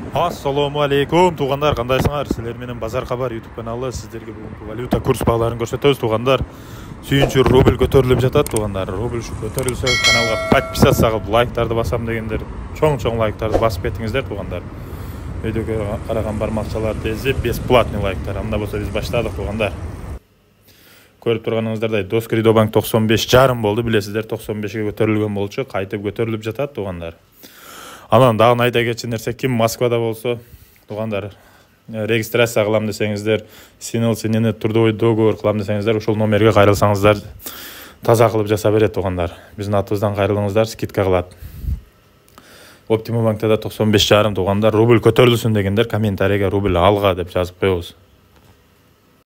Ассаламу алейкум туғандар, қандайсыңар? Сіздер менен Базар Хабар YouTube каналы сіздерге бүгінгі валюта курс бағаларын көрсөтөбүз туғандар. Сүйүнчү рубль көтөрүлүп жатат туғандар. Рубль көтөрүлсө каналга подписаться кылып лайктарды басам дегендер чоң лайктарды басып кетиңиздер туғандар. Видеого караган бармакчалар тези бесплатный лайктар. Анда болсо биз баштадык туғандар. Көрүп турганыңыздардай Доскредобанк 95,5 болду, билесиздер 95ге көтөрүлгөн болчу, кайтып көтөрүлүп жатат туғандар. Анан дагы айта кетчү нерсе, ким Москвада болсо туғандар регистрация кылам десеңиздер, синел трудовой договор кылам десеңиздер, ушул номерге кайрылсаңыздар таза кылып жаса берет туғандар. Биздин атыбыздан кайрылыңыздар, скидка кылат. Оптимум банкта да 95,5 туғандар. Рубль көтөрүлсүн дегендер комментарийге рубль алга деп жазып коебуз.